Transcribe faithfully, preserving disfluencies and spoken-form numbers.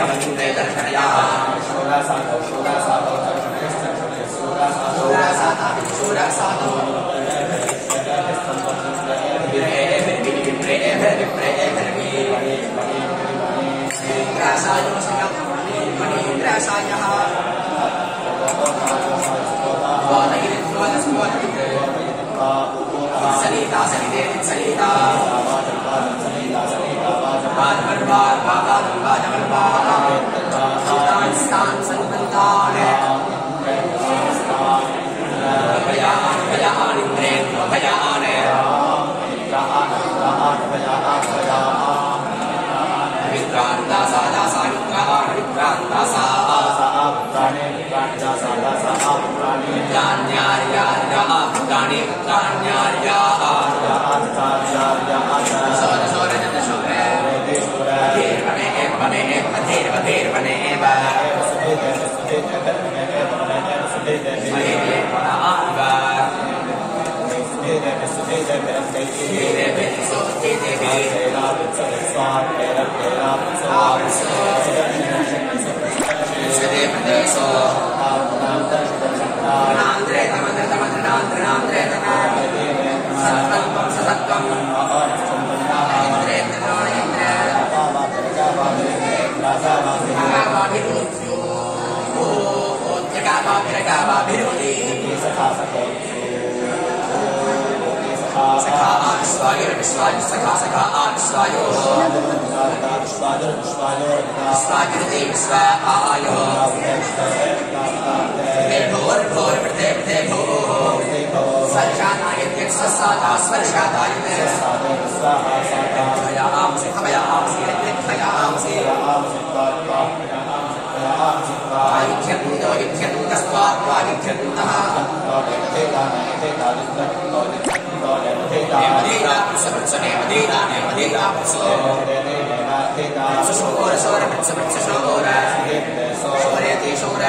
अवनिन्द्रे दर्शनयाः शूरासातो शूरासातो शूरासातो शूरासातो विप्रे विप्रे विप्रे मणीन्द्रासायो मणीन्द्रासायः सलिता सलिते सलिता बादमरबार बादमरबार स्थान स्थान संबंधान भयान भयान इंद्रेण भयान विक्रांता सादा सायुक्ता विक्रांता सा प्राणे प्राणे दासा दासा प्राणे ज्ञान्यार्या प्राणे प्राण्यार्या सोर सोर जन सोर अधीर बने बने अधीर अधीर बने सखा सखा आश्वायो स्वागिरते विश्व आयो भोर भोर प्रते प्रते भो स्वर्शादाय स्वर्शादा स्वर्शादाय भयामसि भयामसि भयामसि आयुध्यन्तो युध्यन्तस्त्वात् आयुध्यन्तः नेमदीरा पुरुष नेमदीरा नेमदीरा पुरुष शोर शोर पुरुष पुरुष शोर शोरेति शोर